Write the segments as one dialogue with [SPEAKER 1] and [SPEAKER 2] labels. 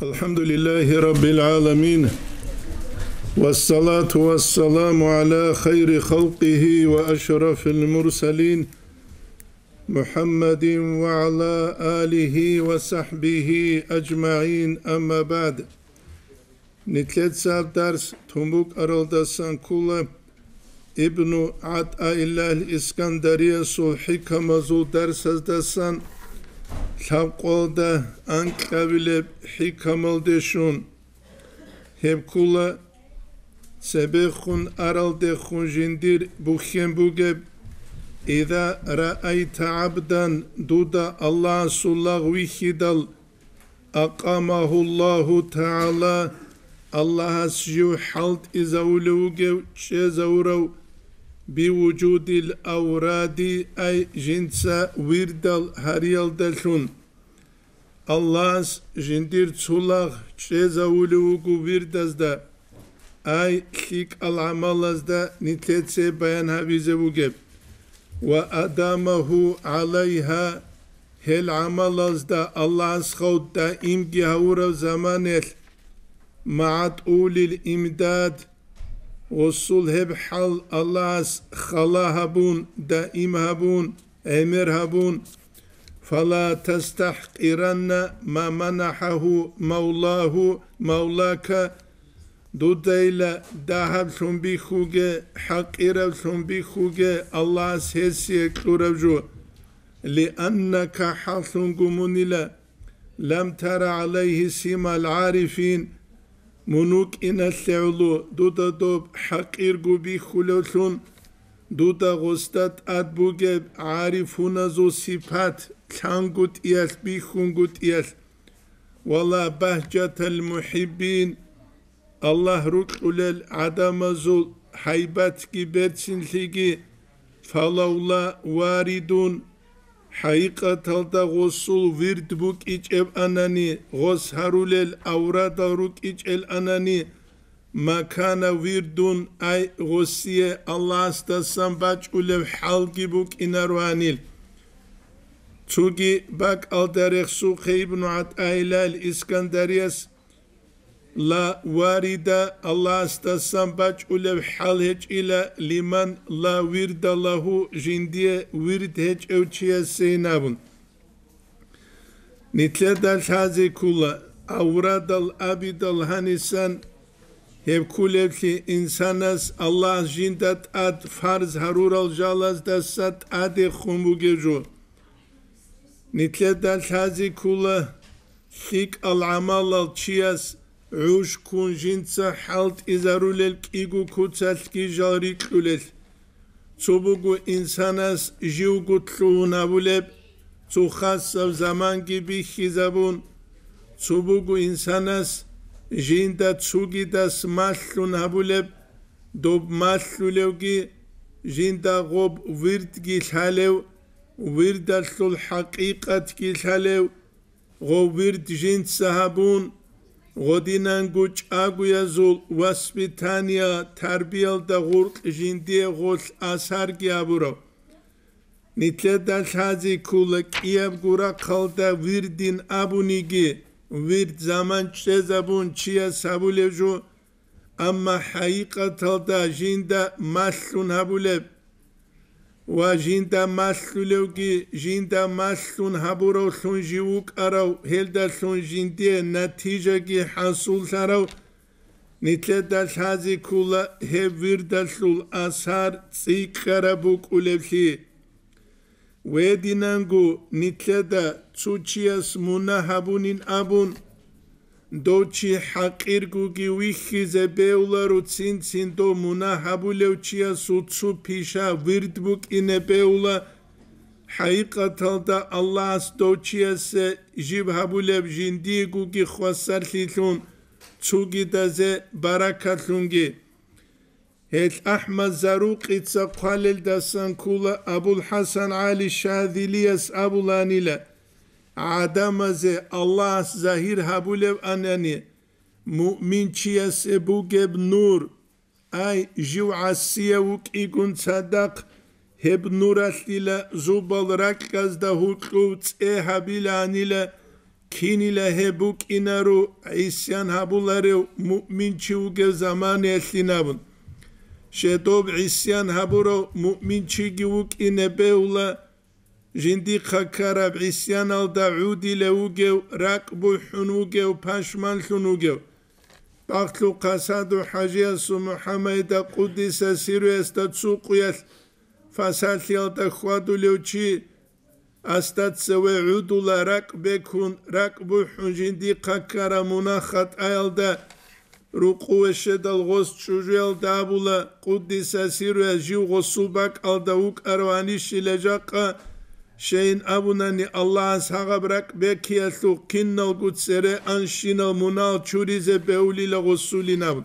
[SPEAKER 1] الحمد لله رب العالمين والصلاة والسلام على خير خلقه وأشرف المرسلين محمد وعلى آله وصحبه أجمعين أما بعد نتلت درس تموك أرالدسان كولا ابن عطاء الله الإسكندرية حكم زو درس دسان Şapqolda anklavilep hikamaldeşun hepkula sebehun araldehun jindir buhen bugeb İza ra'ayta abdan duda Allah sullah vihidal aqamahullahu ta'ala Allah'a sju halt izavulugev çezavurav بوجود الأوراد أي جنسا ويردال هريال دلون الله جندير تسولاغ شيزا ولوغو ويردازدا أي خيك العمالازدا نتلتسي بيان هابيزي وغيب وأدامه عليها هل عمالازدا الله سخوت دا إمجي هورا زمانيل معت أولي الإمداد وصول هب حل الله خلا هبون دائم هبون أمر هبون فلا تستحقرن ما منحه مولاه مولاك دوديلا دهب شون بيخوجة حقير شون بيخوجة الله سيسي كلورجو لأنك حصن قمونيلا لم تر عليه سيما العارفين منوك إن الثعلو دودا دوب حقير قبي خلوشون دودا غستات أدبوغب عارفون زو صفات كانقوت إياس بيخونقوت إياس والله بهجة المحبين الله ركول العدم زو حيبات كبيرتسن لغي فلولا واردون حقيقة تلتا غسول ورد بوك إجاب أناني غس هرول الأوراد روك إجال أناني ما كان وردون أي غسية الله استسام باج أولو حالكي بوك إناروانيل توغي باك الداريخ سوخي ابن عطاء الله الإسكندريس لا واردة الله استسام باج أولو حال هج إلى لمن لا ورد له جندية ورد هج أوتشيا سينابون نتلد الحازي كولا أوراد الأبد الهانسان هب كولبكي إنسانس الله جندت أد فرز هرور الجالز دست أد خمبوغجو نتلد الحازي كولا خيك العمال التشياس عوش كون جنسا حالت إزارولل كيغو كوتسالكي جاري كلل صبوغو إنساناس جيوغو تلونا بولب تو خاصة زمان جيبي خيزابون صبوغو إنساناس جيندا تسوغي داس مالون هبولب دوب مالو لوغي جيندا غوب ورد جيلهالو ورد الحقيقة جيلهالو غو ورد جنسا هبون غدينان گوچ آگو یزول واسپیتانیا تربیل دا غرق جندی غول آثار گیا برو نیتله دل حازی کولک ایاب گورا خالدا ویردین آبونیگی ویرد زمان چه زبون چیا سابوله جو اما حقیقت دا جنده مالون هبوله و جنده مالولوگی جنده مالون هبورو سون جیوک اراو هلدا سون جنده نتیجه گی حصول سراو نیتله دل حازی کولا هفیر دلسول آثار سیک خرابوک اولفی ویدینانگو نیتله دا چوچیاس مونا هبونین آبون دوچی حقیر گوگی ویخی زبیولا رو چین دو مونا هبولو چیا سوچو پیشا ورد بوک اینه بیولا حقیقت دا الله از دوچیا سه جیب هبولو جندی گوگی خواسر لیلون چوگی دازه برکتلونگی هیت احمد زروق ایتسا قالل دستان کولا ابو الحسن علی شاذلیس ابو لانیله عدمزه الله ظاهر هبولو انانی مؤمن چیاس بوگب نور ای جو عسیه وک ایگون صدق هب نورالله زوبال رکز ده هوکلوت هبیلانیله كيني لهبوك إنارو عيسيان هابولاريو مؤمن چوغ زمان يسلنابن شدوب عيسيان هابورو مؤمن چيگوك إنبهولا جندي خكارب عيسيان الدعودي لوغيو راكبو حنوغيو پاشمان حنوغيو باقلو قصادو حاجياسو محمد قدس سيرو استاتسوقو يس فاسالي الدخوادو لوچي استات سوى عدولا راكبكون راكبو حنجندي خكارا مناخت ايالدا رقوة شدال غوست شجوال دابولا قدس سيرو جيو غصوباك الدوك أروانيش لجاقا شين أبوناني الله أسحاق براك بكيالو كنال قدسري أنشينال منال چوريزة بأولي لغسولي نابد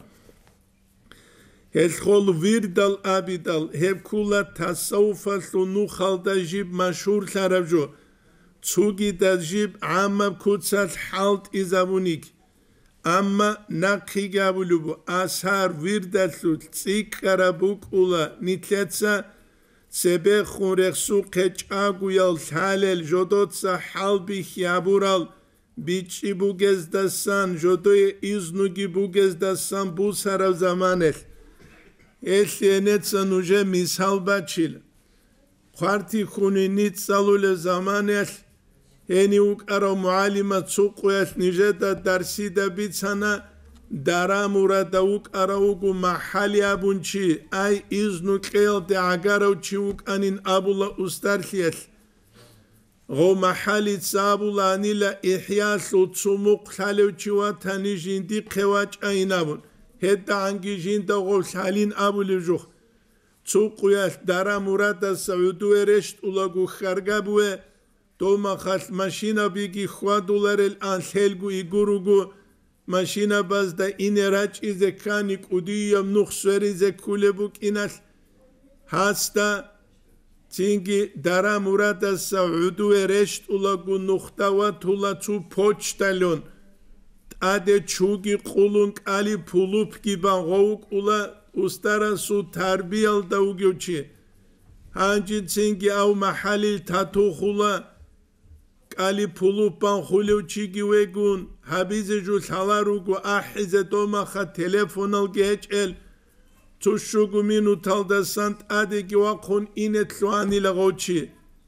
[SPEAKER 1] هالخول ويردال أبيدال هبكولا تصوفالو نوخال دا جيب مشهور لاربجو تسوغي دا جيب عامب كتسال حالت إزابونيك أما نقي قابلو أسهار ويردالو تسيك كرابوك أولا نتلتسا سبه خون رخصو قچاقو يال حالل جدوتسا حال بيخ يابورال بيچي بوگز دستان جدوی ایزنوگی بوگز دستان بو سراو زمانل الینتسا نوجه مثال بچیل خوارتی خونی نیت سالول زمانل هنی اوک ارا معالمه تسوقویت نجه دا درسی دا بیتسانا دارا مورد اوک ارا اوگو محلی ابون چی ای ایزنو قیل دا عگارو چی اوک انین ابولا استرخیت غو محلی تسابولا انیلا احیاسو تسوموق خالو چی واتانی جیندی قواج این ابون هد عنگی جیندا غو خالین ابولی جوخ تسوقویت دارا مورد دا سعودو رشت اولاگو خرگابوه دوما خالت ماشینا بیگی $4 الان خلگو ایگوروگو ماشینا باز دا این راج ایزه کانیک اودیم نخسور ایزه کوله بوک اینال هستا تینگی دارا مراد سعودو رشت اولاگو نختاوا تولا تو پوچتالون اده چوگی قولونک علی پولوپ گیبان غوک اولا استارا سو تربیل داوگیو چی هنجی تینگی او محلی تاتو خولا علی پولوپان خولو چیگی وگون حبیز جو سالاروگو احیزه دوما خا تلفونال گیچ ال توشوگو مینو تالدسانت ادگی واقون اینت لوانی لغو چی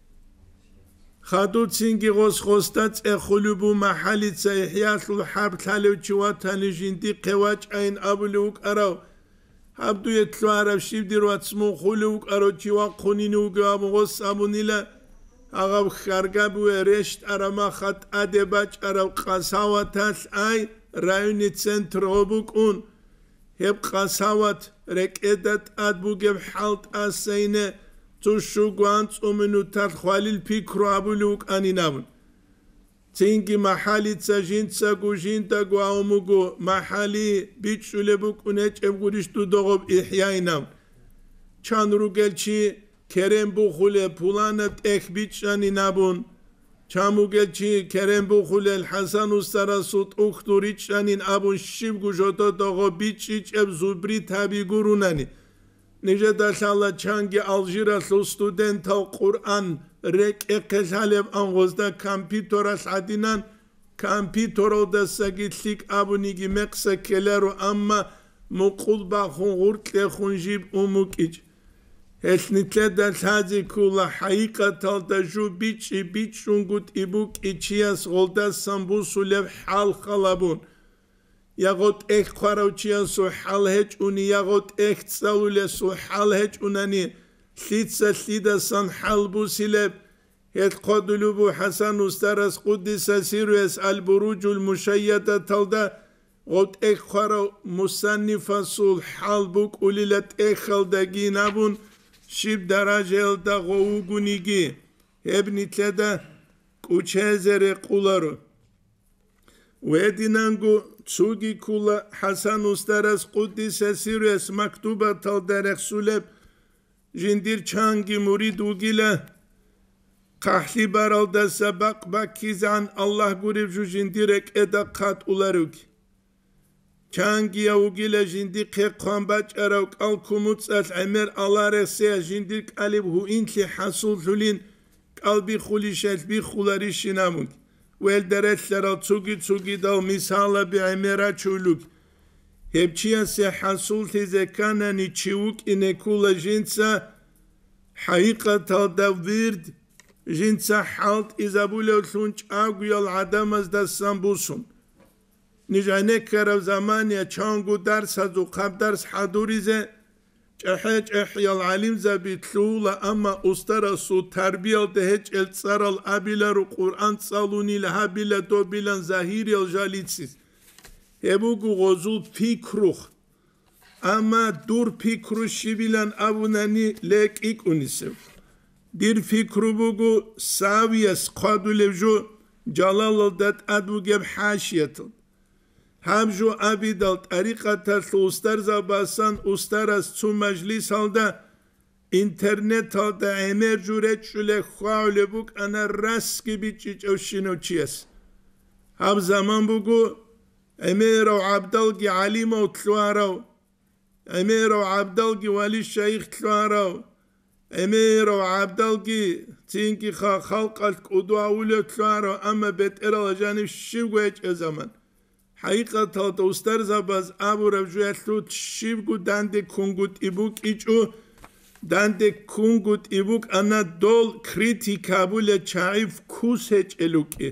[SPEAKER 1] خادو تینگی غوز خوستات اخولو بو محلی تسایحیات الحب تالو چی واتانی جندی قواج این ابلوک اراو حبدو یتلو عرب شیب دیرو اتسمو خولوک ارو چی واقونینو گو ابو غوز سابونیلا اغاو خرگابو رشت ارما خط ادباج ارو قصاوات ای رایونی سنتر غبوک اون هب قصاوات رکعدت ادبوگب حالت اسینه توشو گوانت اومنو تخوالیل پیکرو ابولوک انینابون تینگی محلی تساجین تساگوشین تاگو اوموگو محلی بیچوله بوک اونچ امگوریشتو دوغب احیاینام چان رو گل چی Kerem bukhule pulanet ekbichani nabun çamugelçi Kerem bukhule Hasan ustara sut uhturichanin abun şib gujoto dogo bichiç eb zubri tabi gurunani nice daşalla çangi Alжира su student al Kur'an rek ekesaleb angozda kampitora sadinan kampitoro da sagitlik abunigi meksa kelero amma muqul ba khurtle khunjib umukic Esnitle da sazi kula haqiqatal da ju bichungut ibuk içiyas golda sambusulev hal khalabun yagot ek kharouchias su hal hech uni yagot ek tsaule su hal hech unani litsa lida san halbusileb et qadulubu Hasan ustaras quddisa sirus al burujul mushayyada talda got ek kharou musannifasul halbuk ulilat ek khaldagi nabun شیب درجه دا غوگونیگی هبنیتله دا کوچهزره قولارو ویدینانگو چوگی کولا حسن استرس قدیس سیروس مکتوبه تال درخ سولب جندیر چانگی مرید وگیله قحلی برال دا سبق بکیزان الله گوریب جو جندیرک ادا قط اولاروگی چانگی اوگیل جندیق قامباج اروک الکوموتس الامر الله رسیا جندیق الب هو اینتی حصول جلین قلبی خولیشت بی خولاری شنامون والدرسلر تسوقي دو مثال بعمرة شولوك هبچيا سي حصول تزكانا نيتشيوك إنكولا جنسا حقيقة الدويرد جنسا حالت إزابولو ثونج آقويا العدامز دا سامبوسون نجعنك كرو زمانيا چانگو درس هزو قب درس حدوريزه چحج احيا العليم زبيتلولا اما استرا سو تربية دهج التصار الابيلا رو قرآن صالوني لها بلا دو بلا زهيري الجاليتسيس هبوغو غزول فكروخ اما دور فكروش شبيلان ابوناني لك ايك اونيسو دير فكرو بوغو ساويس قادو لفجو جلال الدات ادو جب حاشيتل همجو ابیدال طریقتا استر زباسان استر از تو مجلس halda internet halda emer juret şule xaule buk ana ras gibi çiçoşino çiyas ham zaman bugu emero abdalgi alimo tluaro emero abdalgi vali şeyh tluaro emero abdalgi tinki xalqalk uduavule tluaro ama beter janib şivgeç zaman حقيقة توستر زباز أبو رجوع تشيبكو داندي كونغوت إبوك إيجو داندي كونغوت إبوك أنا دول كريتيكا بولا چايف كوسيج إلوكي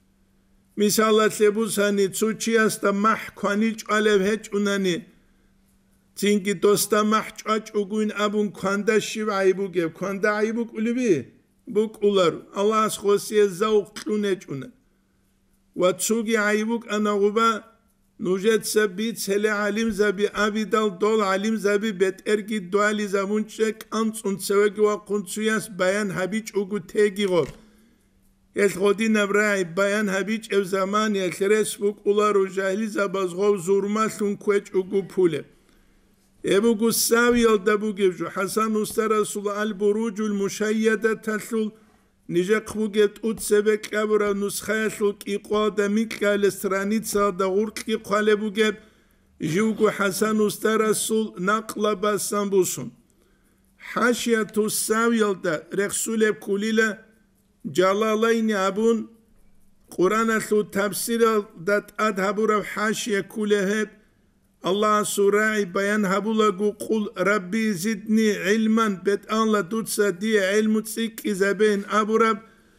[SPEAKER 1] مثالا سيبوساني تسوچي استا محكوانيج ألف هج أناني تينكي دوستا محجاج أغوين أبون كواندا شيب عيبوكي كواندا عيبوك أولي بوك أولارو الله أسخوسي زوق لونيج أناني واتسوغي عيبوك أنا غبا نوجد سبيت سلي عليم زبي أبيدال دول عليم زبي بيت إرقي دوالي زبونشك أنس انسوغي وقنسوياس بيان هبيج أغو تيجي غب يلغودي نبراي بيان هبيج او زمان يلخرس بوك أولارو جاهلي زباز غو زورماسون كويج أغو بولي ابوغو ساوي يلدبوغي جو حسن أستر رسول البروج المشيدة تسول نيجا خبوغت اوت سبك ابرا نسخه شوك اقاده ميكال استرانيتسا دغورت كي قالبوغت جوغو حسن استر رسول نقل بسامبوسون حاشيه تساويلدا رسول كوليلا جلالين ابون قران شو تفسير دات ادهبور حاشيه كولهت الله سورة بيان هبولا قل ربي زدني علما بيت أن لا تدسى دي علم تسيك إذا بين أبو رب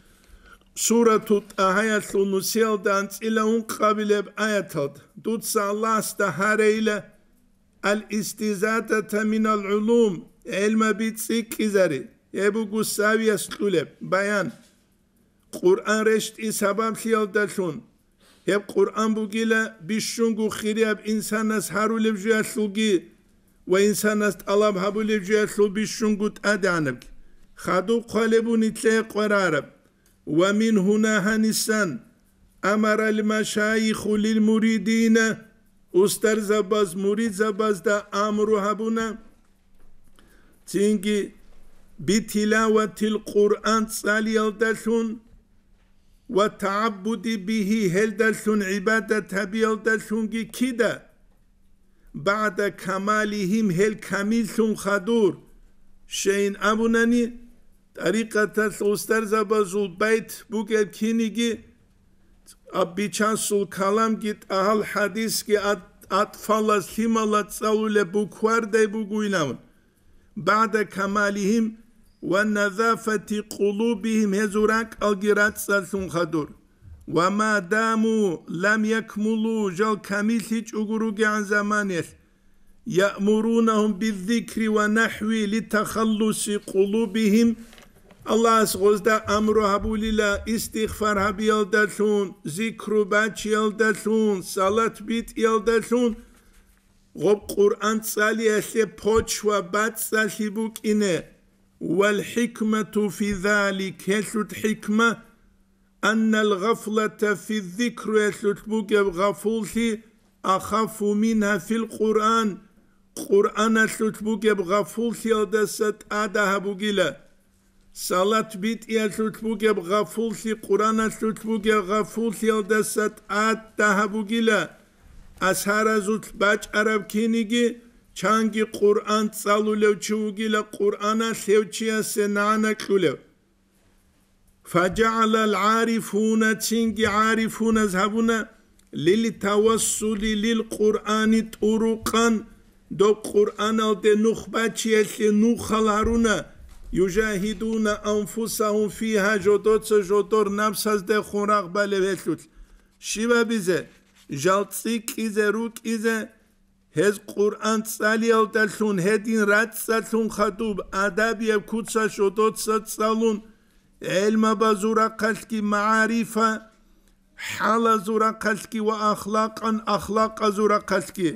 [SPEAKER 1] سورة آيات نسيل دانس إلا قابل بآيات تدسى الله استهار إلى الاستزادة من العلوم علم بيتسيك إذا يبو قساوي يسلولب بيان قرآن رشت إسابام سيال داشون هب قرآن بوغيلا بيشونغو خيرياب إنساناس هارو لبجويا سلوغي وإنساناس طلب هابو لبجويا سلو بيشونغو تأدانب خادو قالبو نتلي قرارب ومن هنا هنسان أمر المشايخ للمريدين أستر زباز مريد زباز دا أمرو هابونا تنجي بتلاوة القرآن صالي الدشون وتعبد به هلدلسون عبادة بيلدلسون كده بعد كمالهم هل كميلسون خدور شين أبوناني طريقة الأستر زبازول بيت بوغل كينيجي أبيچان سول كلام جيت أهل حديث كي أطفال سيمالات ساول بوكوار دي بوغويناون بعد كمالهم ونظافة قلوبهم هزوراك الجرات سالسون خدور وما داموا لم يكملوا جل كميسيج أغروغي عن زمانه يأمرونهم بالذكر ونحو لتخلص قلوبهم الله سغزدا أمره بوليلا استغفار هبي يلدسون ذكر باچ يلدسون صلاة بيت يلدسون غب قرآن صالي أسي پوچ و بات سالي بوك إنه والحكمة في ذلك يسلت حكمة أن الغفلة في الذكر يسلت بوك بغفولتي أخف منها في القرآن قرآن يسلت بوك بغفولتي أدست آدها بوكيلا صلاة بيت يسلت بوك بغفولتي قرآن يسلت بوك بغفولتي أدست آدها بوكيلا أسهر زوت باج عرب كينيجي چانگی قرآن صالولو چوگی لقرآن سوچیا سنانا کلو فجعل العارفون تشينجي عارفون يذهبون للتوسل للقرآن طرقا دو قرآن دي نخباتي اللي نخلارون يجاهدون أنفسهم فيها جدور نفس دي خراق بالبهتلوت شبا بيزه جالتسيك إذا روك إذا هز قرآن تسالي أو تلون هدين رات سالون خطوب أداب يبكوتسا جدوتسا تسالون علم بزورا قلتكي معارفة حال زورا قلتكي وأخلاقا أخلاق زورا قلتكي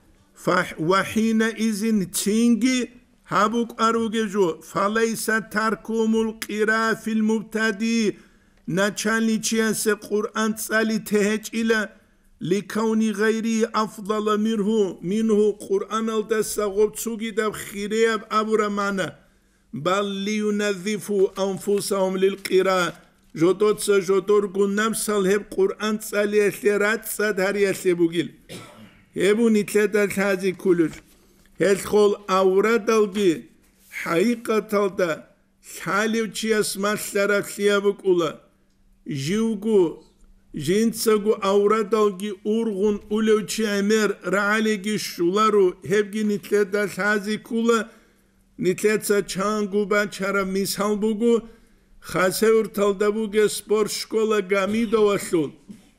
[SPEAKER 1] وحينئذ تشينجي هابوك أروجو فليس تركم القراءة في المبتدئ نچاني چيانس قرآن تسالي تهج إلى لكون غيري أفضل منه قرآن الدساغوب تسوغي داب خيرياب أبو رمانا بل لينظفوا أنفسهم للقراءة جدور قنام سالهب قرآن تسالي أثيرات سادهاري أثيبوغيل هبو نتلدال هذه كلش هالخول أوراد الجي حقيقة الدا حاليو چياس ماشلارا خيابوك أولا جيوغو جينساغو أوراد الجي أورغون أولو چامر رعاليجي شولارو هبجي نتلدال هذه كولا نتلدسا چانگو با چارا مثال بوغو خاسور تلدبوغ سپور شكولا غاميدو وشول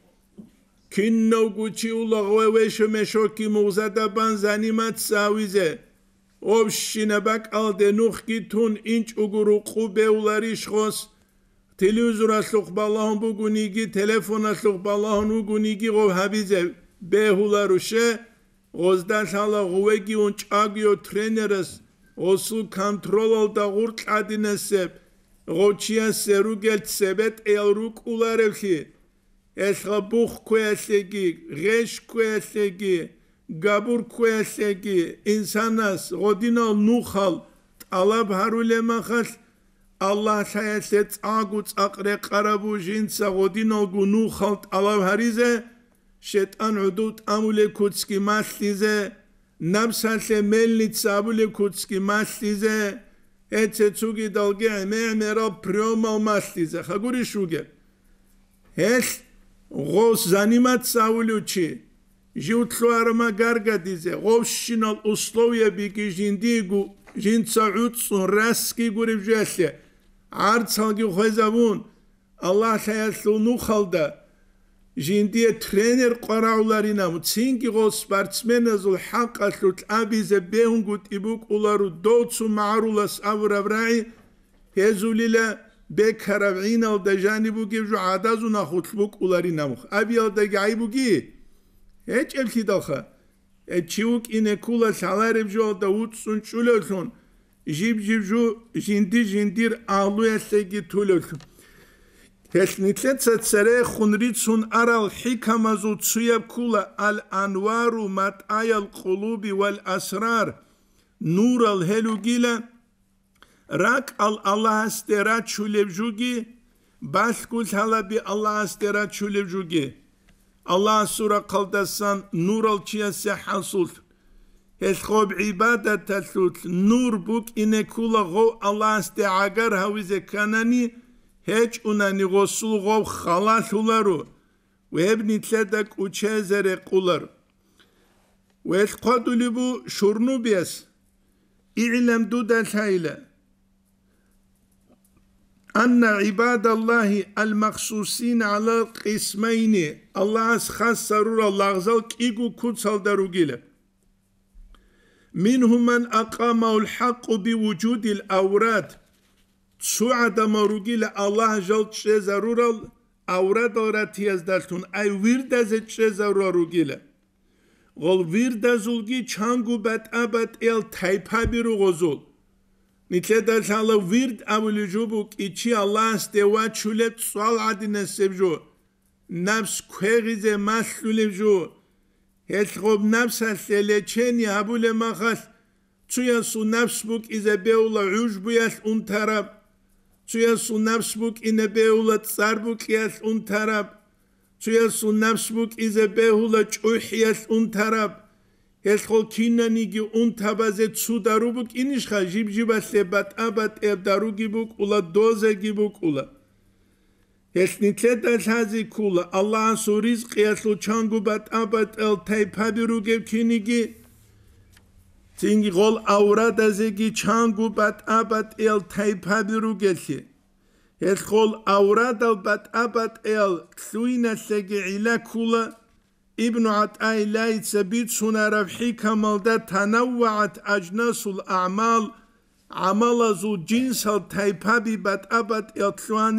[SPEAKER 1] كنو گوچی اولاغوه ویشو مشوکی موزده بان زنیمت ساویزه اوبشینه بک آلده نوخ کی تون اینچ اگرو خوبه اولاریش خوست تلویزور اسلوخ بالاهن بگونیگی تلفون اسلوخ بالاهن بگونیگی غو حبیزه به اولاروشه غزدش حالا غوهگی اونچ آگیو ترینرس غسو کنترول الدا غورت عدینسه غوچیان سرو گلت سبت ایل روک اولارفی اسخابوخ کویسگی غش کویسگی گابور کویسگی انساناس غدینال نوخال طلب هرول مخال الله سایست آگوت اقره قربو جنسا غدینال گو نوخال طلب هریزه شیطان عدود امول کودسکی ماسلیزه نبساس ملنیت سابول کودسکی ماسلیزه اتسوگی دالگه معمرا پریومال ماسلیزه خگوری شوگه هست غوث زنیمت ساولوچی جوتلو ارما گرگدیزه غوث شینال اسلویه بیگی جندیگو جند سعودسون رسکی گوریب جهشه عرض سالگی خوزبون الله سیاسلو نوخالده جندیه ترینر قراولارینامو چینگی غوث سپارتسمن ازول حق اسلوت ابیزه بیهون گوت ایبوک اولارو دوتسو معرولاس او ربرعی هزولیله بكرابعين أو دجاني بوجي جو عادازو ناخد بوك أولاري نامخ أبي أو دجاي بوجي هيك أبكي دخا تشوك إن كولا سالارب جو داوود سون شولون جيب جو جندير أهلو يسجي تولون هش نتلت سريع خنريت سون أرى الحكمة زو تسيب كولا الأنوار متعي القلوب والأسرار نور الهلو جيلا راك الله استرات شولب جوجي بس كل حالا بي الله استرات شولب جوجي الله سورة قلدسان نور الچياس حصول هالخوب عبادة تسوت نور بوك إنه كولا غو الله استعاقر هاوزي كاناني هيج اناني غسول غو خلاص هولارو وهبني تلدك وچهزر قولار وهالقادو لبو شورنو بيس اعلم دود الحيلة أن عباد الله المخصوصين على قسمين الله خاص سرور الله غزالك إيقو كتسال داروغيلة منهم من أقام الحق بوجود الأوراد سعد مروغيلة الله جل تشي ضرور الأوراد أوراتي يزدالتون أي ورد از تشي ضرور روغيلة غل ورد ازولغي چانگو بات أبات إل تايپا بيرو غزول نتلدال حالا ورد أولي جوبوك إيشي الله استوى شولت سوال عدنا سبجو نفس كوغيزة مسلول جو هتخوب نفس هسلچيني هبول مخص تيسو نفس بوك إذا بيولا عجبو يس اون طرف تيسو نفس بوك إذا بيولا تصار بوك يس اون طرف تيسو نفس بوك إذا بيولا چوح يس اون طرف هتخول كينانيجي اون تبازه تسو دارو بوك إنش خا جيب جيبا سبات أبات إب دارو جيبوك اولا دوزه جيبوك اولا Ешнитлет алхази кула Аллах суриз қияслу чангу бат абат эл тайпабиругев киниги Тинги гол аурат азеги чангу бат абат эл тайпабиругелхи Еш гол аурат ал бат абат эл тлуинасеги ила кула ابن عطاء الله ثبت سنة حكم ده تنوعت أجناس الأعمال عمل ذو جنس التيبابي بات أبد إطلوان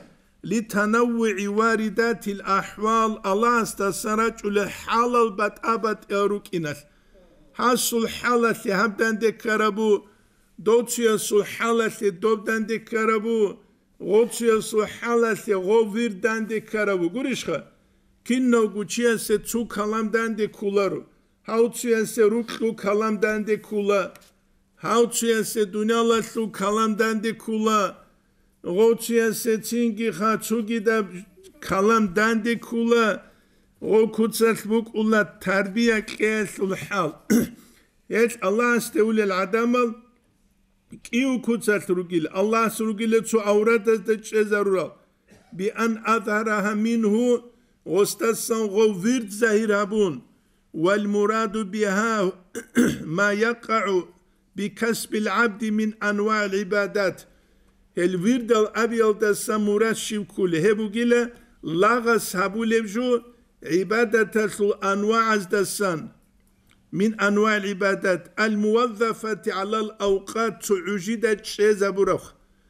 [SPEAKER 1] لتنوع واردات الأحوال الله استسرج لحالل بات أبد إروك إنس حصل حالة هبدان دي كربو دوتسي سو حالة دوبدان دي كربو غوتسي سو حالة غوفيردان دي كربو قريشخه Kinno guçiyase tsu kalamdan de kularu. Hautsuyase ruklu kalamdan de kula. Hautsuyase dunyalatlu kalamdan de kula. Goçiyase çingi hatsugi da kalamdan de kula. O kutsatlbuk ula terbiye kesul hal. Hiç Allah istevlel adamal kiu kutsatlrugil. Allah surugile tsu avratas da çezarural. Bi an azharaha minhu غستسان غوفيرد زهيرابون والمراد بها ما يقع بكسب العبد من أنواع العبادات الورد الأبيض دسان مراد شبكول هبو جيلا لغس هبو لبجو عبادة الأنواع دسان من أنواع العبادات الموظفة على الأوقات تعجدت شيزا بروخ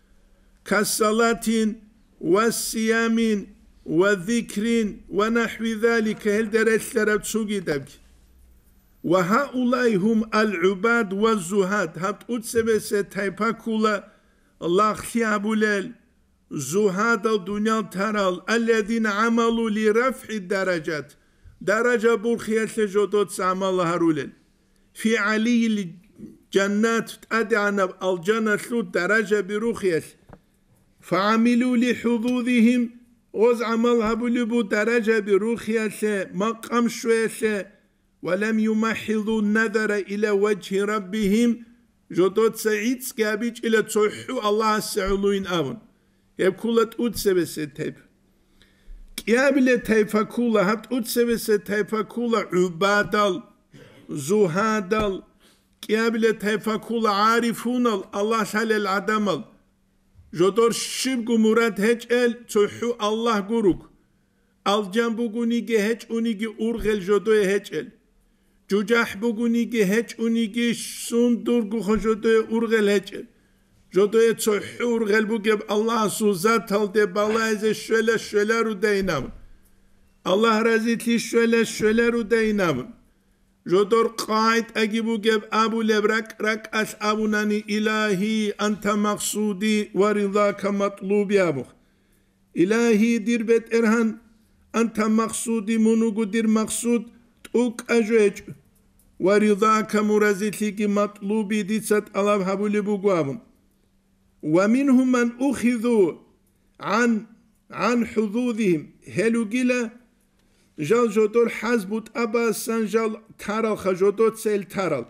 [SPEAKER 1] كالصلاة والصيام وذكر ونحو ذلك هل درس لربسوغي دبك وهؤلاء هم العباد والزهاد هات أتسبس تايبا كولا الله خيابو ليل زهاد الدنيا ترال الذين عملوا لرفع الدرجات درجة برخيات لجودات سعمال هارولين في علي الجنات أدعنا الجنة درجة بروخيات فعملوا لحظوظهم غز عملها بلبو درجة بروخية مقام شوية ولم يمحضوا النظر إلى وجه ربهم جدود سعيد سكابيج إلى تصحو الله السعلوين آمن يبكولت أتسبس التيب كيابل تيفا كولا هبت أتسبس تيفا كولا عبادل زهادل كيابل تيفا كولا عارفون الله شال العدمل جدور شبگو مراد هج ال تحو الله گروگ الجن بگونیگه هج اونیگه ارغل جدوی هج ال جوجح بگونیگه هج اونیگه سندرگو خجدوی ارغل هج ال جدوی تحو ارغل بگب الله سوزات هل ده بالایز شوله رو دینام الله رزیتلی شوله رو دینام جدور قاعد اجيبو جب ابو لبرك رك اش ابو ناني الهي انت مقصودي ورضاك مطلوب يا ابو الهي دير بيت ارهن انت مقصودي منوغو دير مقصود توك اجوج ورضاك مرزتلك مطلوبي دي ست الله هبو لبو قوابن ومنهم من اخذوا عن حظوظهم هلو جلا جال جدول حزبوت أبا سنجال تارال خجدوت سيل تارال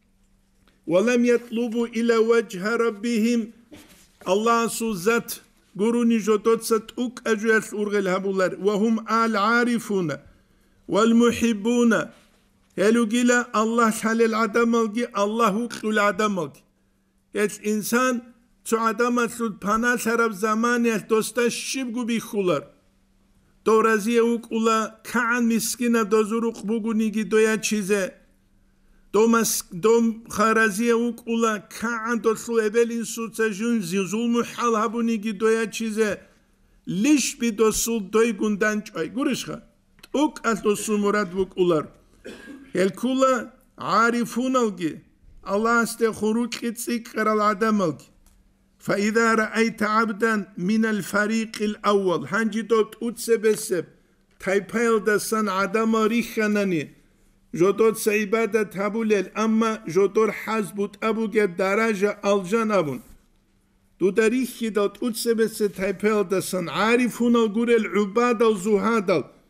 [SPEAKER 1] ولم يطلبوا إلى وجه ربهم الله سوزت قروني جدوت ستوك أجوال أرغل هبولار وهم العارفون والمحبون هلو جيلا الله شال العدم الجي الله وقت العدم الجي يش إنسان تو عدم السود پانا شرب زماني دوستا شبگو بيخولار دورازی اوک اولا کان مسکینه دوزروق بگونیگی دویا چیزه دوم خارزی اوک اولا کان دوسلو اولین سوتسجون زیزول محال هبونیگی دویا چیزه لیش بی دوسل دوی گندن چای گورشخه اوک از دوسل مراد بک اولار هل کولا عارفون الگی الله است خروج کتسیک کرال عدم الگی فإذا رأيت عبدا من الفريق الأول هنجي دوت أتسبسب تايبايل دسان عدم ريخناني جدود سعبادة تابوليل أما جدور حزبوت أبو جد درجة الجان أبون دو دريخي دوت أتسبسب تايبايل دسان عارفون القول العباد الزهاد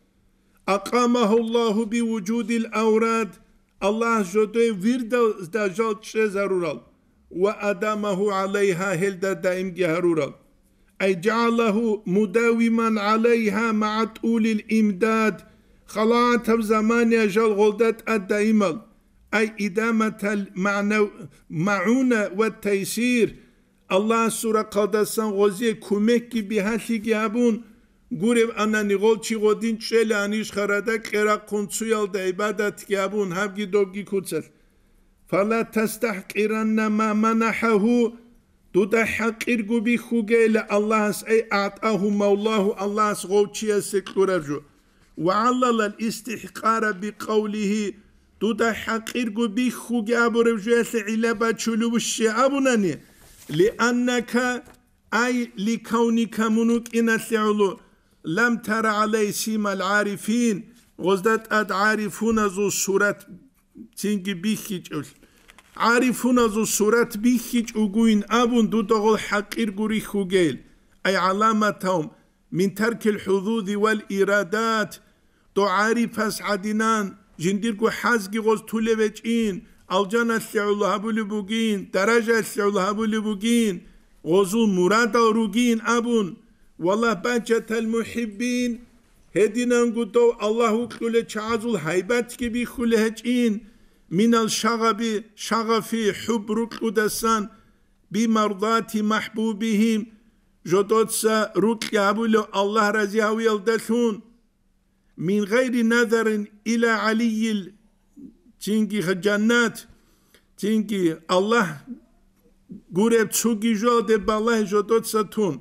[SPEAKER 1] أقامه الله بوجود الأوراد الله جدوي ورد دجال شزرورال وأدامه عليها هلدا دائم جهرورا أي جعله مداوما عليها مع طول الإمداد خلاعة زمان يجل غلدت الدائمة أي إدامة المعونة والتيسير الله سورة قدسان غزي كمكي بهالي جابون قرب أنا نقول چي غدين چل أنيش خرده كرا قنصيال دا عبادت جابون هبگي دوگي كوتسل فلا تستحقرن ما منحه دو دا حقير قبي خوغيل الله أي أعطاه مولاه الله غوچي سكرجو وعلل الاستحقار بقوله دو دا حقير قبي خوغي أبو رجوة علبة چلو الشعبناني لأنك أي لكونك منوك إن الثعلو لم تر علي سيما العارفين غزدت أد عارفون ذو سورة تنجي بيخيج عارفون ذو سورة بيخيج أقوين أبون دو دغل حقير قري خوغيل أي علامتهم من ترك الحظوظ والإرادات دو عارف عدنان جنديركو حزقي غز تولي بجين الجنة الثعلو هبو لبوغين درجة الثعلو هبو لبوغين غزو مراد روغين أبون والله بجة المحبين هدينا نقول الله كل شعزل هيبات كبي كل هجين من الشغب شغفي حب ركودسان بمرضات محبوبهم جدودسا رك يابولو الله رضي ويلدثون من غير نظر إلى علي تنجي الجنات تنجي الله قرب تسوغي جود بالله جدودسا تون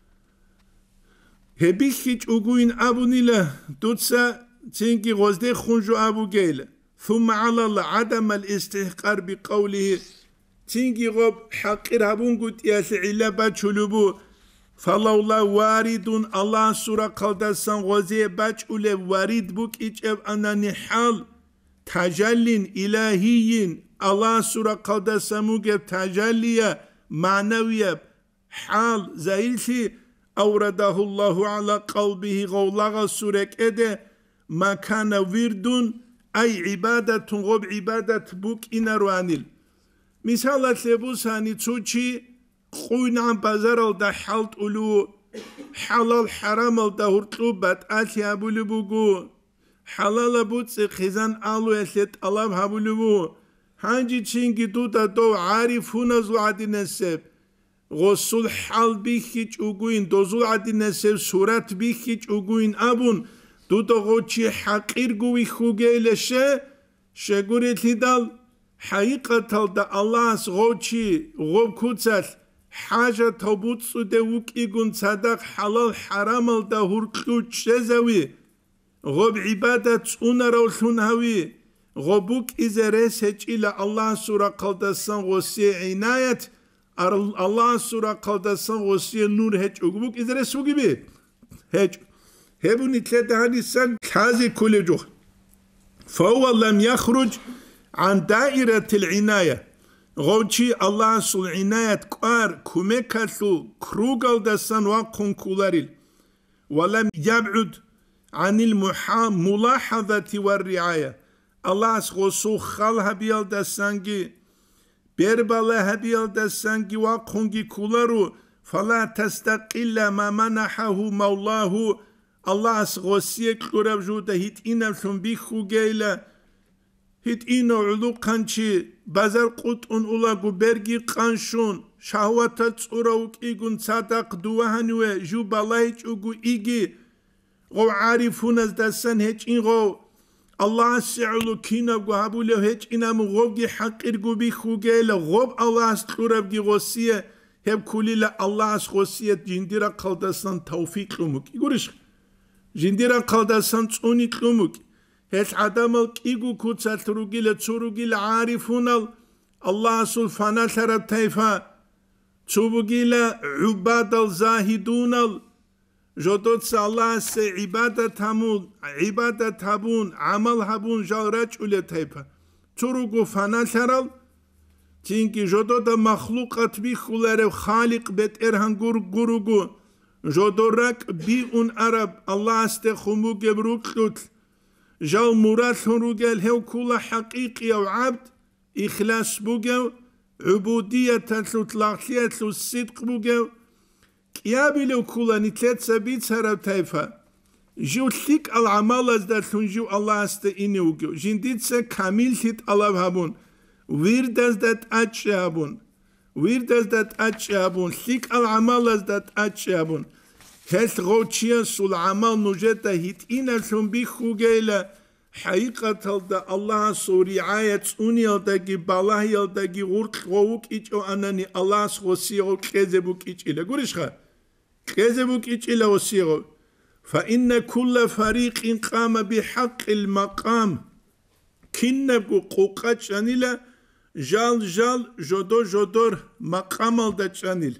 [SPEAKER 1] هبيخيج أقوين أبو نيلا دوتسا تنكي غزدي خنجو أبو جيل ثم على الله عدم الاستحقار بقوله تنكي غب حقير هبون قد يسعيلا باتشلبو فلولا وارد الله سورة قلدسان غزي باتشولي وارد بوك إجاب أناني حال تجل إلهي الله سورة قلدسان موجب تجلية معنوية حال زيلتي أورده الله على قلبه غولغ سورك إده ما كان ورد أي عبادة غب عبادة بوك إنا روانيل مثال تلبوس هاني تسوشي خوين عن بازار دا حالت أولو حلال حرام دا هرطلوبات آتي هبو لبوغو حلال بوتس خزان آلو يسلت ألاب هبو لبو هانجي تشينكي دوتا دو عارفون زوعدي نسب غسل حال بيخيج أقوين دوزول عدي نسب سورة بيخيج أقوين أبون دوتا غوشي حقير قوي خوغي لشه شغوري تدال حقيقة دا الله غوشي غوب كوتسل حاجة تبوت سوده وكيقون صدق حلال حرام دا هرقلوش شزوي غوب عبادة سونا رولون هوي غوبوك إذا رسج إلى الله سورة قلدسان غسي عناية الله سورة قلدسان غسي نور هج أقبوك إذا رسو جبه هج هبو نتلت هنسان كازي كل جو فهو لم يخرج عن دائرة العناية غوشي الله سول عناية كار كوميكاتو كروغل دسان وقون كولاريل ولم يبعد عن الملاحظة والرعاية الله سغسو خالها بيال دسانجي بيربالها بيال دسانجي وقونجي كولارو فلا تستقل ما منحه مولاه الله سغسي كلورب جوده هيت إنا بيخو جيلا هيت إنا علو قانشي بازار قطن أولاغو برگي قانشون شهوة تصوروك إيگون صدق دوهانوه جو بالايج أوغو إيگي غو عارفون از دستن هيج إن غو الله سعلو كينا غو هبو له هيج إنا مغوغي حقير غو بيخو جيلا غوب الله سطورب گي غوصيه هب كولي له الله غوصيه جنديرا قلدسان توفيق لومك يقولش جنديرا قلدسان تصوني لومك هيت عدم الكيغو كوتسات روغيل تسوروغيل عارفون الله سبحانه ترى تيفا تسوبوغيل عباد الزاهدون جدوت الله سي عبادة همون عبادة هبون عمل هبون جارج أولي تيفا تسوروغو فانا ترى تينكي جدوت مخلوقات بيخولر خالق بيت إرهنغور غوروغو جدورك بيون عرب الله استخمو جبروكلوت جاو مراد روغل هو كل حقيقي او عبد إخلاص بوغو عبودية تطلقية الصدق بوغو كيابلو كولا نتلت سبيت سرب تايفا جو ثيك العمال از دا ثنجو الله است إنيوغو جنديد سا كامل ثيت الله هبون ويرد از دات أتش هبون ويرد از دات أتش هبون ثيك العمال از دات أتش هبون هل غوتشيا سول عمال نجتا هيت إنا ثم بيخو جيلا حقيقة دا الله سوري عاية تسوني يلداكي بالله يلداكي غورك غووك إيجو أناني الله سوسيغو كيزبوك إيج إلا قرشخا كيزبوك إيج إلا وسيغو فإن كل فريق قام بحق المقام كنبو قوقات شانيلا جال جدور مقام الدا شانيل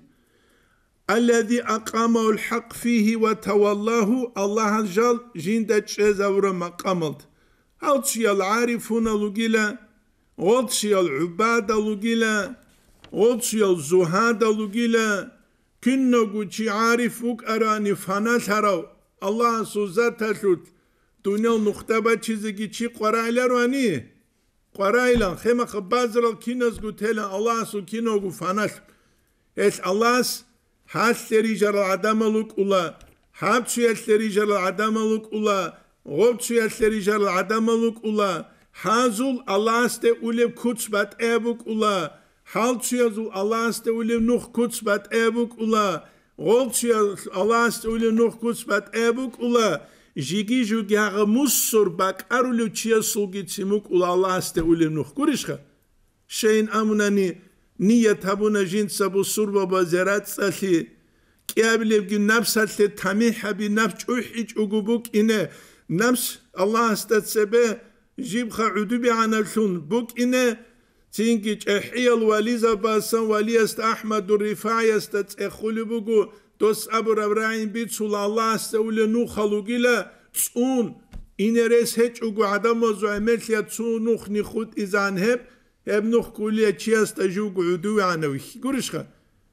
[SPEAKER 1] الذي أقامه الحق فيه وتولاه الله جال جند شزور مقام الدا غلطشي العارفون لغيلا غلطشي العباد لغيلا غلطشي الزهاد لغيلا كنو جي عارفوك أراني فناس هراو الله سوزات تشوت دنيا نختبة چیزی چی قرائل روانی قرائل خیمه خبازر کیناس گوتهلا الله سو کینو گو فناس اس الله هاش تریجر العدم لوك الله هابشي تریجر العدم لوك الله غوبشي تریجر العدم لوك الله هازول الله است اولم کتبت ابوك الله حالشي الله است اولم نخ کتبت ابوك الله غوبشي الله است اولم نخ کتبت ابوك الله جيجي جوجا مصر باك ارولو تشيا سوغي تيموك الله است اولم نخ كوريشخا شين امناني نية هبونا جين سبو سربا بازرات سالي كيابلي بجي نفس هالتي تميحة بنفس اوحيج اوغوبوك إنه نفس الله استتسبه جيبخا عدوبي عن الثون بوك إنه تينكيج احيا الواليزة باسان والي است أحمد الرفاعي استتسخولي بوغو دوس أبو ربراعين بيتسول الله استولي نو خلوغيلا تسون إنه ريس هيج اوغو عدم وزو عملتيا تسون نوخ نخود إزان هب ابنخ كلية تشياستا جوجو عدوي عنويخي قرشخا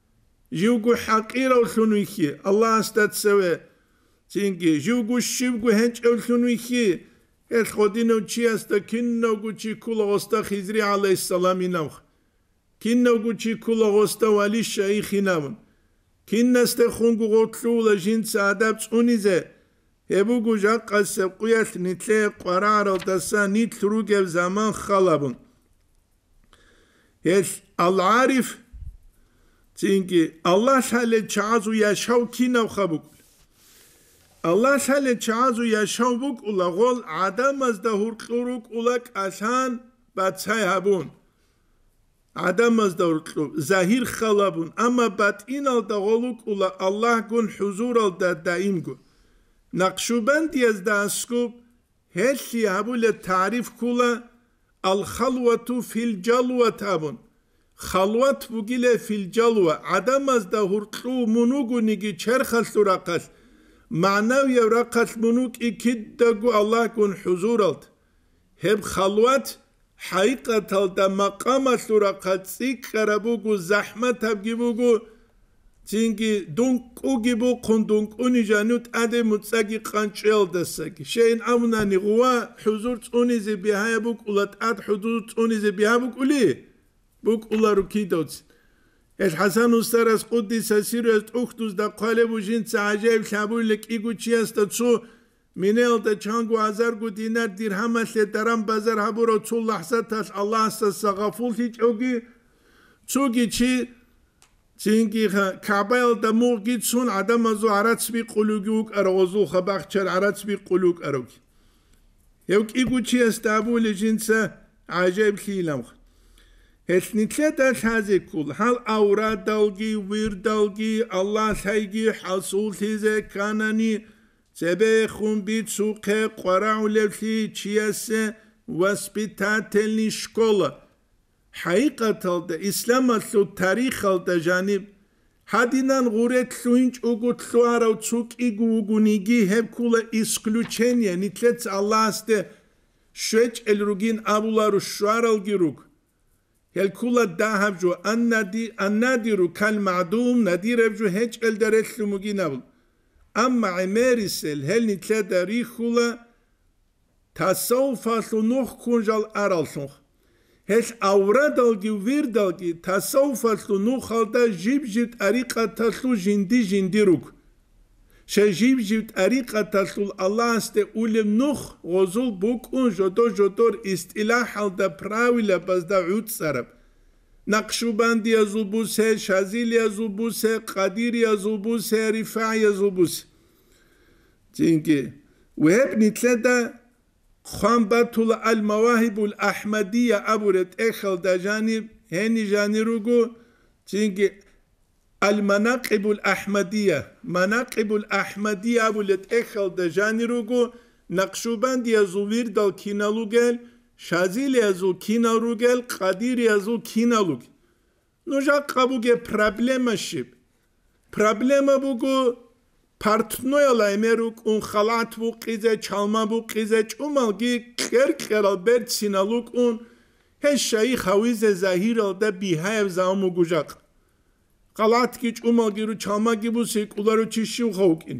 [SPEAKER 1] جوجو حقيرة وثنويخي الله استتسوي تينكي جوجو الشبقو هنج وثنويخي الخدينو تشياستا كنو قوشي كولا غستا خزري عليه السلام نوخ كنو قوشي كولا غستا والي الشايخي نون كنا استخونقو غطلو لجنس عدب تسونيزي هبوغو جاقا السبقيات نتلي قرار دسا نتلروغ زمان خلابون العارف تينكي الله شالي تشازو يشاو كينا خبوك الله شالي تشازو يشاو بوك ولا غول عدم از دهور قروك ولك عشان باتساي هبون عدم از دهور قروك ظاهر خلابون اما باتين الدغولوك ولا الله قن حضور الدائم قن نقشوبند يزداسكوب هلشي هبو للتعريف كولا الخلوة في الجلوة هبون خلوت بوغيله في الجلوة عدم از دهور قرو منوغو نيجي چرخل سرقل معنوي رقل منوغ اكيد دقو الله كن حضور الد هب خلوت حقيقة الد مقام سرقل سيك خربوغو زحمت هبگيبوغو تينكي دونك اوغيبو قندونك اوني جانوت اده متساقي قانچيل دساقي شين امناني غوا حضور تونيزي بيها بوك اولاد اد حضور تونيزي بيها بوك اولي بوك اولارو كيدوز الحسن استرس قدس سيرو است اختوز دا قالبو جنس عجيب شابو لك ايگو چي است تسو مينيل دا چانگو ازارگو دينار درهم اسل درم بازار هبورو تسو لحظة تاش الله است سغفول هيچ اوگي تسوگي چي تينكي كعبال دا موغي تسون عدم ازو عرات بي قلوگوك اروزو خباق چر عرات بي قلوك اروك يوك ايگو چي است ابو لجنس عجيب خيلم هتنتلتاش هذه كل هل أوراد دلقي وير دلقي الله سيجي حصول تيزي كانني سبيخون بيت سوقه قرعو لفلي تشياسة واسبيتاتلني شكولة حقيقة الإسلام الثو تاريخ الجانب هادينان غورت لوينج اوغوت لوارو تسوك إيغو وغونيجي هب كولا إسكلوچينيا نتلت الله است شوچ الروغين أبولارو شوارل جيروك هل كولا داهب جو النادر كالمعدوم نادر جو هج الدرس لمجي نبل أما عمارسل هل نتلا داري كولا تصوف سنوخ كونجال أرالسنخ هش أوردالجي وفيردالجي تصوفتلو نوخالدا جيب طريقة تلو جندي روك شجيب طريقة تلو الله استقولم نوخ غزول بوكون جدور استلاح دا براويلا بس دا عود سرب نقشبند يزول بوسه شازيل يزول بوسه قدير يزول بوسه رفاع يزول بوسه تينكي وهب نتلدا خانباتول المواهب الأحمدية أبورت إخل دا جانب هني جانيروغو تينكي المناقب الأحمدية مناقب الأحمدية أبورت إخل دا جانيروغو نقشبند يزولير دال كينالوغل شازيل يزول كينالوغل قدير يزول كينالوغ نوجا قابوغي проблема شب проблема بوغو Partnoyala emeruk un xalat bu qize çalma bu qize çumalgi kher bert sinaluk un heşşayı xavize zahir alda bihayev zamu gujak xalat ki çumalgi ru çalma ki bu sekularu çişi xawkin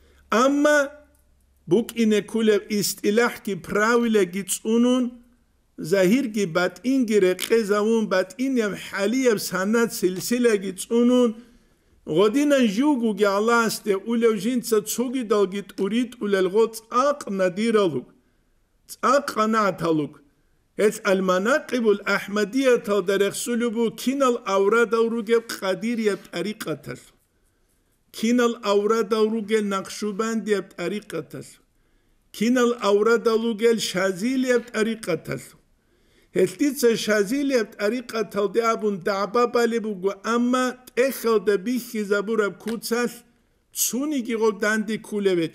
[SPEAKER 1] ama buk ine kule istilah ki pravile gitsunun zahir ki batin gire qezavun batin yam haliyev sanat silsile gitsunun غدينا جوجو الله است اولو جنسا تسوغي دالجيت اريد وللغوت اق ناديرالوك اق نعتالوك هت المناقب الاحمديه تدرخ سلوبو كينال اوراد اوروغ قدير يب طريقه كينال اوراد اوروغ نقشبند يب طريقه كينال اوراد اوروغ شازيل يب طريقه هلتيتsa شازيل يب طريقه تلدابون دعبابا لبوغو اما اخل دا بيخي زبورب كوتسال تسوني گيغو داندي كولوچ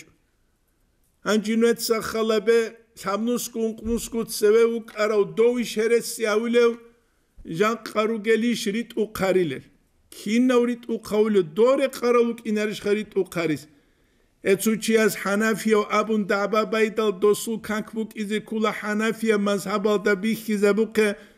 [SPEAKER 1] انجينوت سخلبه سامنوسكون قموسكوت سويوك اراو دوي شرسي اولو جان قاروگلي شريت او قاريلر كينوريت او قول دور قارالوك انرش خريت او قاريس اتسوچياز حنفيا ابون دعبا بايدال دوسو كانكبوك ايزي كولا حنفيا مذهب دا بيخي زبوك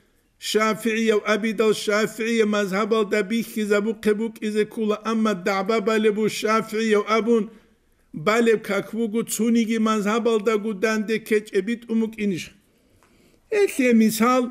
[SPEAKER 1] شافعية وأبيدا الشافعية مذهب الدبيخي زبوك بوك إذا كولا أما الدعبا بالبو الشافعية وأبون بالب كاكبوكو تسونيجي مذهب الدقو دانده كيش أبيت أموك إنش إخي مثال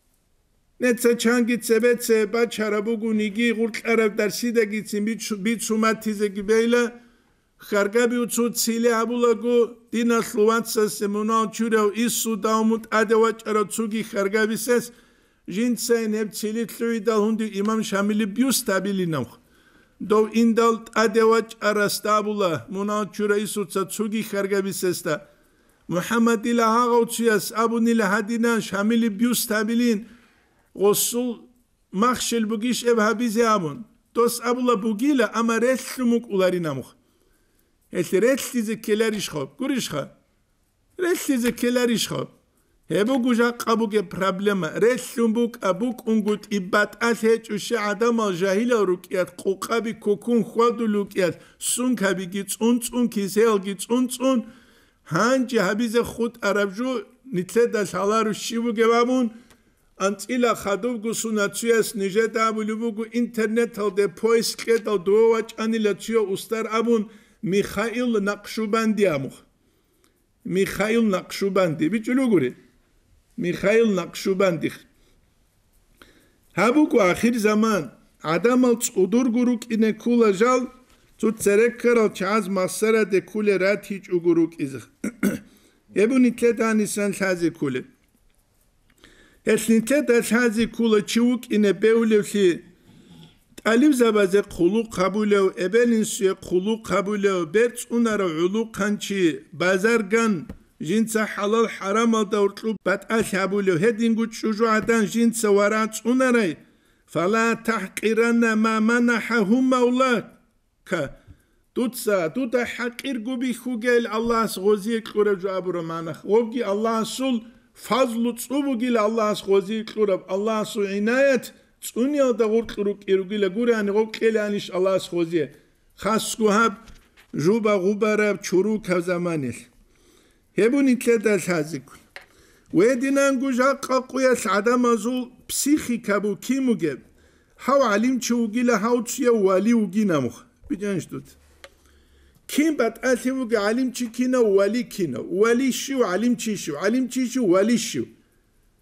[SPEAKER 1] نتسا چانگي تسبت سبا چرابوكو نيجي غلق عرب درسي دا گيتسين بيت سومات تيزاكي بيلا خرگابي وچو تسيلي عبولاغو دينا سلوات سسمونا چورو إسو داوموت أدواج عرا تسوگي خرگابي سس جنسين هب تسيلي دال هندو إمام شاملي بيوس تابيلي نوخ دو إندال أدواج أرستابولا مناچورا إسو تسوگي خرگابي سستا محمد إلا هاغو تسياس أبو نيلا هدينا شاملي بيوس تابيلين غصول مخشل بوگيش اب حبيزي أبون دوس أبولا بوگيلا أما رسلموك أولاري نموخ هل رسليزي كلاريش خوب گوريش خوب رسليزي كلاريش خوب هبو گوجا قابوك проблема رسلموك أبوك أنگوت إبات أسهج وشي عدم الجاهلة روكيات قوقابي كوكون خوادو لوكيات سونكابي گيتسون كيسيل گيتسون هانجي حبيزي خود عربجو نتلد سالارو شيبو گبابون أنتيلا خادوغو سوناتسياس نجد أبولوغو إنترنت هالده پويس كدال دوواج أنيلاتيو أستار أبون ميخائيل نقشبندي أموخ ميخائيل نقشبندي بيجلو غوري ميخائيل نقشبندي هابوكو آخر زمان عدم الصدور غروك إنه كولا جال تو تسركر الچاز مصر ده كول رات هيج غروك إزخ يبو نتلداني سن لازي كوله Esnite hazi kula çivuk ine beulevli Alif zabaze kulu kabulev ebelin suye kulu kabulev berç unara ulu kançı bazargan jinsa halal haram alda urtlu bat ashabulev hedin güç şucuadan jinsa varat unaray fala tahqiranna ma manahahum maulak ka tuta haqir gubi khugel Allah sgozi klura jabura manah obgi Allah sul fazlu tsubugil Allah sgozi klura Allah su inayet tsunya da urtluruk irugila gurani gokhelanish Allah sgozi khasku hab juba gubarab churuk zamanil hebun itleda hazik ويدنا نجوجا قاقويا سعدا مازول بسيخيكا بو كيموغيب هاو عليم تشوغيلا هاو تشيا والي وغينا مخ بيجانش دوت كيم بات أثيوغ عليم تشيكينا والي كينا والي شو عليم تشيشو عليم تشيشو والي شو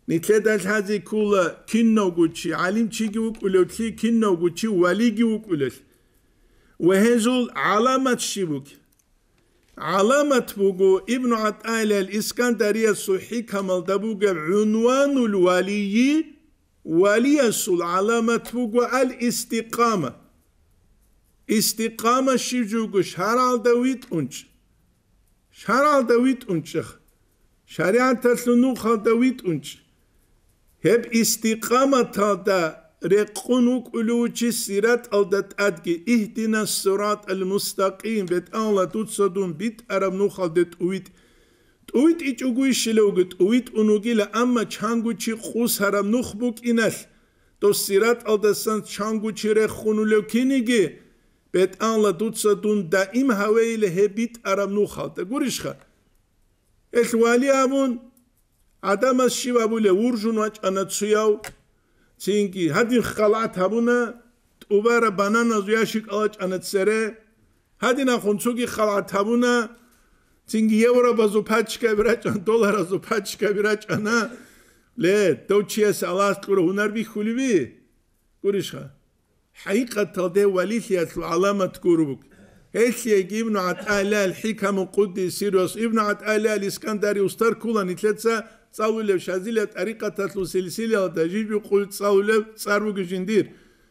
[SPEAKER 1] نتلد الحازي كولا كنو قوتشي علم تشيكي وكولوكي كنو قوتشي وليجي وكولوكي وهزول علامة شبوك علامة بوغو ابن عطايلة الإسكندرية الصحي كمال دبوغ عنوان الولي ولي السول علامة بوغو الاستقامة استقامة شجوغو شارع دويت أنش شارع دويت أنشخ شريعة تسلنوخ دويت أنش هب استقامة تادا رقونوك ألوشي سيرات ألدت أدكي اهدنا الصراط المستقيم بيت أولا تتصدون بيت أرم نوخال دت أويت أويت إيش أقوي شلوغت أويت أنوغي لأما چانگو چي خوص هرم نوخ بوك إنال تو سيرات ألدسان چانگو چي رخونو لوكينيگي بيت أولا تتصدون دائم هواي لهي بيت أرم نوخال تقوريشخا الوالي أبون عدم الشيوابو لورجون واج أنا تسياو تينكي هادين خلعت هبونا تقوبارا بانانا زياشيك ألاج أنا تسره هادين أخونسوكي خلعت هبونا تينكي يورا بازو پاچكا براج أنا دولار ازو پاچكا براج أنا ليه دو چيس ألاس تقول هنر بي خولي بي قريشها حقيقة تلده وليثيات العلامة تقولوك هيثي ابن عطايلة الحكم قدي سيروس ابن عطايلة الإسكندري وستار كولا نتلتسا تصاولة شازيلة طريقة تتلو سلسلة تجيب يقول تصاولة صاروك جندير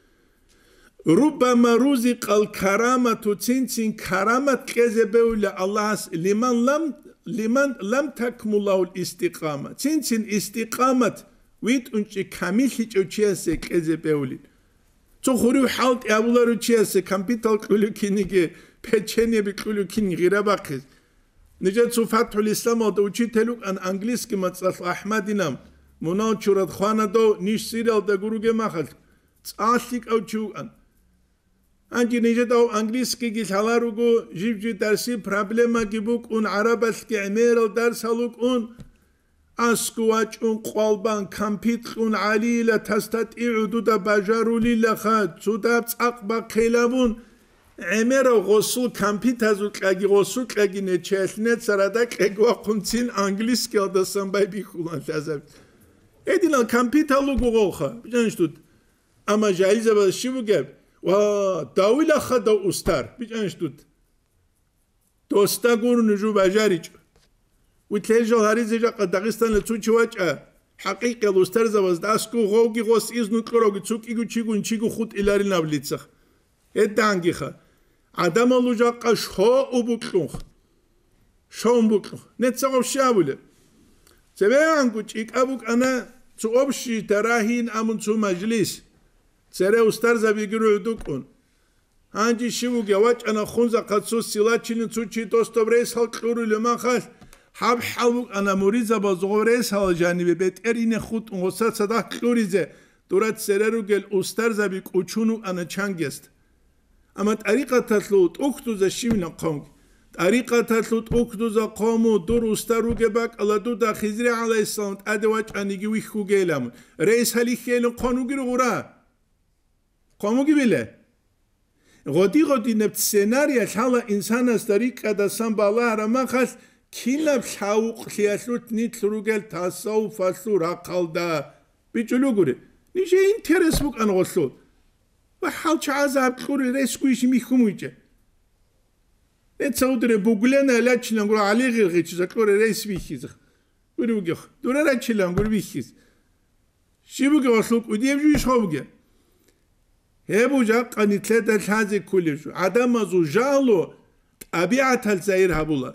[SPEAKER 1] ربما رزق الكرامة تنسين كرامة كذبه الله لمن لم تكمل له الاستقامة تنسين استقامة ويت انشي كامل هيتشي كذبه تخوريو حالت أبولارو تشيسه كمبيوتر كلوكينيجي بيتشيني بكلوكيني غير باقي نجد فتح الإسلام أو تشي تلوك أن إنجليز كما تصل أحمد نام مناو شرط خانة دو نيش سيرال دعوروجي ماخل تصالك أو شو أنجي نجد أو إنجليز كي جالارو جيب درسي بروبلما كيبوك أن عربس كعمير درس هلوك أن أسكواج أن قلبان كمبيوتر أن عليلة تستطيع دودا بجارو للخاد سوداب أقبا قلبون عمر غسول كمبيوتر زوك أجي غسول أجي نتشلنت سردك أجوا قمتين إنجليز كادسان باي بيخولان تزاب إدينا الكمبيوتر لوجو غوخا بيجانش دود أما جايزة بشيبو جاب وداويلا خدا أستار بيجانش دود دوستا قول نجو بجاريج وتلاقي هاريزة جا داغستان لتوجي وجه حقيقة الأستار زواز داسكو غوغي غوس إزنو كروغي تسوك إيجو تشيجو نشيجو خود إلاري نابليتسخ إدانجي خا عدم اللوجاقا شو بوكلونخ شو بوكلونخ نتساقب شابوله سبعانكو تشيك أبوك أنا تقوبشي تراهين أمون تو مجلس سري أستار زبيقرو يدوكون هانجي شبوك يواج أنا خونزا قدسو سيلاتشين تسوچي دوستو بريس هالكلورو لما خاش حب حلوك أنا مريزة بزغوريس هالجانبي بيت إرين خود انغسات صدا كلوريزة دورات سريرو جل أستار زبيق أچونو أنا چانگست أما طريقة تطلوت أكتوزا شيمنا قوم طريقة تطلوت أكتوزا قومو دور أستارو جباك الله دو دا خزري عليه السلام أدواج أنيجي ويخو جيلام رئيس هالي خيلن قانو جيرو غورا قومو جبله غدي نبت سيناريا حالا إنسان از طريقة دا سنبالا رما خاص كيناب شاوق خيالوت نيتلو جل تاسو فاسو راقال دا بيجلو غوري نيجي انترس بوك أنغسلو وحال عذاب خوري ريسكويش ميخوموجه نتصودر بوغلنا لا تشلانغور علي غير غيتش زكور ريس بيخيز وريوغ دورا لا تشلانغور بيخيز شيبوغ واسلوك وديبجوش خوغه هبوجا قنيتلت الحازي كلشو عدم زو جالو طبيعه الزير هبولا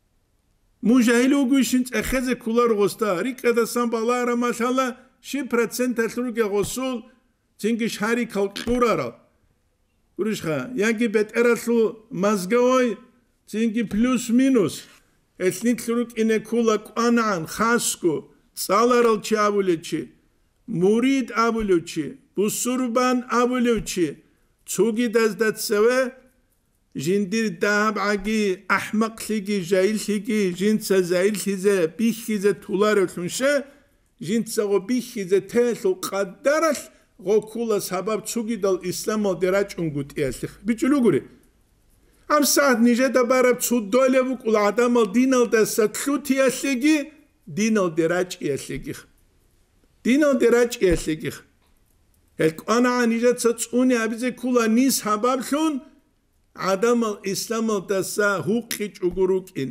[SPEAKER 1] مجاهلو غوشين اخذ كولار غوستا ريكدا سامبالارا ما شاء الله شي процент الروغ غوسول تينكش هاري كالكورارا ورشخا يانكي بيت اراسلو مازغوي تينكي بلوس مينوس اتنيت لروك إنه كولا قانعان خاسكو صالارال چي أبوليچي مريد أبوليچي بسربان أبوليچي توغي دازدات سوى جندير دهب عقي أحمق لغي جايل لغي جنسا زايل لغي بيخ لغي تولارو تنشا جنسا غو بيخ لغي تهلو قدرش غو كولا سبب توغي دال إسلام دراج انگوت إيالتخ بيچلو غوري هم ساعت نيجه دا بارب تسود دوله بوك والعدام دينال دا ستلو تيالتغي دينال دراج إيالتغي دينا دراج إسلكيخ أنا عنيجة تصوني أبزي كولا نيس حبابشون عدم الإسلام الدسا هوقيج أغروك إن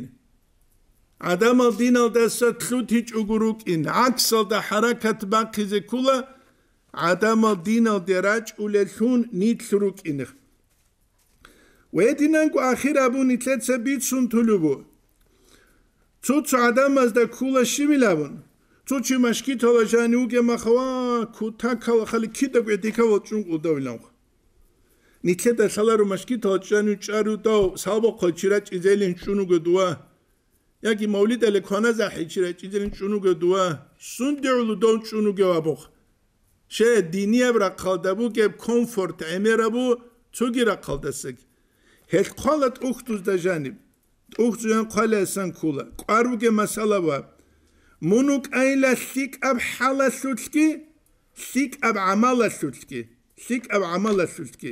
[SPEAKER 1] عدم الدين الدسا تلوتيج أغروك إن عكس الدا حركة باقي زي كولا عدم الدين الدراج أوليشون نيتلروك إنخ ويدينانكو آخر أبو نتلت سبيت سنتلوبو توتو عدم از دا كولا شميلابون توتو مشكي تولا جانيوغي مخوا كوتاكا خالي كيدا قويديكا وچون قلدو إلاو نتلت سالارو مشكي تولا جانيو چارو داو سالبو قلچيراج إزيلين چونوغو دوا ياكي موليد الكوانا زاحي چيراج إزيلين چونوغو دوا سندعولو دون چونوغو وابوخ شه دينيه برا قلدبو كيب كونفورت عميرابو توغي را قلدسك هل قالت أختوز دا جانب أختوز جان قال إسان كولا قاروغي مسألة باب منوك أيلا سيك أب حالة سوتسكي سيك أب عمالة سوتسكي سيك أب عمالة سوتسكي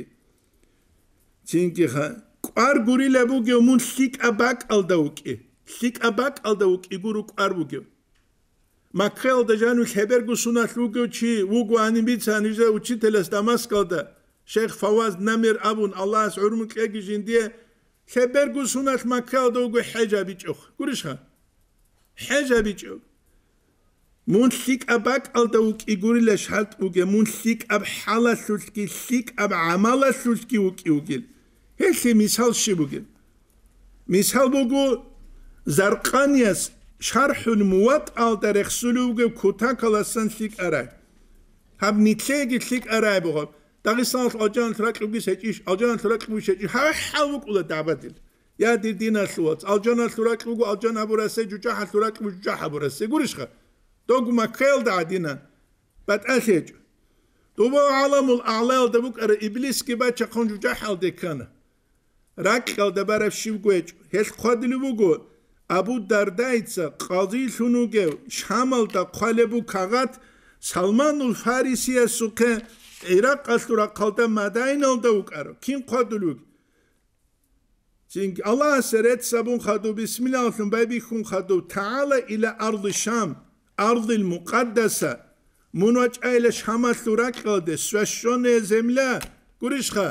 [SPEAKER 1] تينكي خا قار غوري لبوغي ومون سيك أباك ألدوكي سيك أباك ألدوكي غورو قاروغي ما خيال دا جانو خبرغو سوناتلوغو چي وغو أنيميتسا نيجا وچي تلس داماسكال دا شيخ فواز نمير أبون الله أسعرمك إيجي جندية خبرغو سونات مكال دوغو حاجة بيجوخ قرشها حاجة بيجوخ مون سيك أباك ألدوك إيقوري لشحالت وغي مون سيك أب حالة سوسكي سيك أب عمالة سوسكي وغيل هيسي مثال شي بوغيل مثال بوغو زرقانياس شرح الموات ألدر اخسلوغو كوتاك لسان سيك أراي هب نتليجي سيك أراي بوغو داغستان الجان تراكبي سيجيش الجان تراكبي سيجيش ها حاوك ولا دعبتل يا دي دينا سوات الجان تراكبو الجان ابو راسي جوجا تراكبو جوجا ابو راسي غوريشخه دوغ ما كيل دعدينا بات اسيج دوبا عالم الاعلال دبوك ار ابليس كي با چقون جوجا حال دكانا راكل دبرف شيوغوج هل قادلو بوغو ابو دردايتسا قاضي شنوغه شامل دا قالبو كاغات سلمان الفارسي سوكه إيراق أسطورة قلتا مدين الدوك أرو كين قدلوك الله سرت سبون خدو بسم الله الرحمن بيبيكم خدو تعالى إلى أرض الشام أرض المقدسة منوج إلى شام أسطورة قلتا سوشون زملا قرشخا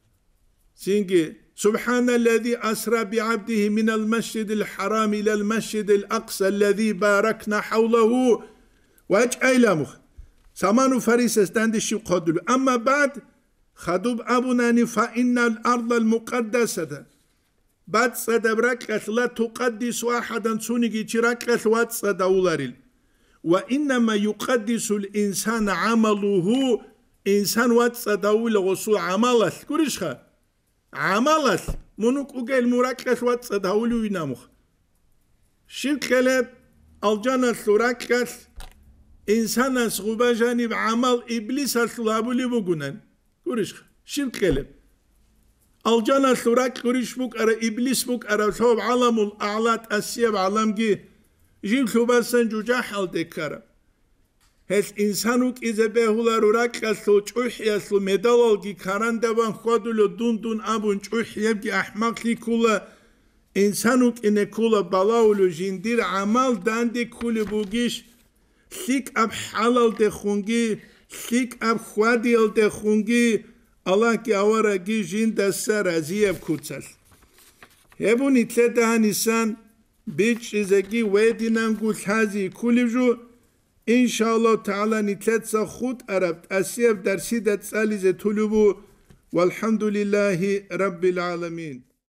[SPEAKER 1] سبحان الذي أسرى بعبده من المسجد الحرام إلى المسجد الأقصى الذي باركنا حوله واج إلى مخ سامانو فريس استندشي قدلو أما بعد خدوب أبوناني فإن الأرض المقدسة بعد صدبرك لا تقدس واحدا سونيكي تراك وات صدولاريل وإنما يقدس الإنسان عمله إنسان وات صدول غسو عمله كوريشخا عمله منوك أوكي المراكش وات صدولو ينامخ شركلت الجنة سوراكش إنسان أسغوبا جانب عمل إبليس أسلابو لبوغونان كوريش شرك كلب الجنة سوراك كوريش بوك أرى إبليس بوك أرى صوب عالم الأعلات أسياب عالم جي جيب شوبا سنجوجا حال دكارا هس إنسانوك إذا بيهولا روراك أسلو چوحي أسلو مدالال جي كاران دوان خودلو دون أبون چوحي يبجي أحمق لي كولا إنسانوك إنه كولا بلاولو جندير عمل داندي كولي بوغيش سيك أب حلال دخونجي سيك أب خواديل دخونجي الله كي أورا جي جين دسا رازي أب كوتسال هبو نتلتا هنسان بيش إزاقي ويدنا نقول هذه كل جو إن شاء الله تعالى نتلتا خود أربت أسيب درسي دتسالي زي طلبو والحمد لله رب العالمين